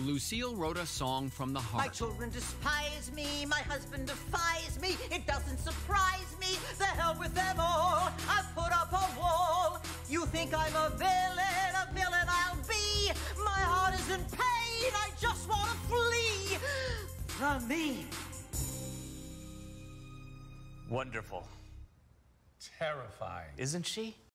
Lucille wrote a song from the heart. My children despise me, my husband defies me. It doesn't surprise me, the hell with them all. I've put up a wall. You think I'm a villain I'll be. My heart is in pain, I just want to flee from me. Wonderful. Terrifying. Isn't she?